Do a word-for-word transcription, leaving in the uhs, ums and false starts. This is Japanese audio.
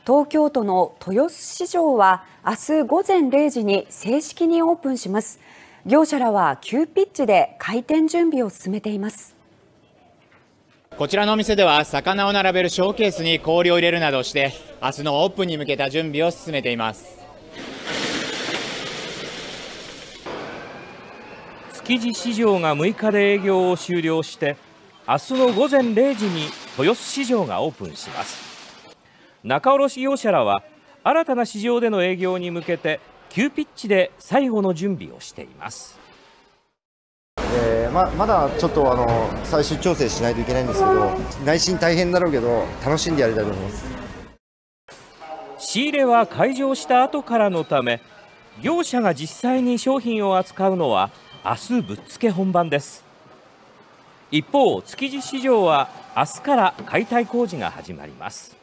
東京都の豊洲市場は明日午前れいじに正式にオープンします。業者らは急ピッチで開店準備を進めています。 こちらのお店では魚を並べるショーケースに氷を入れるなどして明日のオープンに向けた準備を進めています。 築地市場がむいかで営業を終了して明日の午前れいじに豊洲市場がオープンします。仲卸業者らは新たな市場での営業に向けて急ピッチで最後の準備をしています。 えー、ま, まだちょっとあの最終調整しないといけないんですけど、内心大変だろうけど楽しんでやりたいと思います。 仕入れは開場した後からのため、業者が実際に商品を扱うのは明日ぶっつけ本番です。一方、築地市場は明日から解体工事が始まります。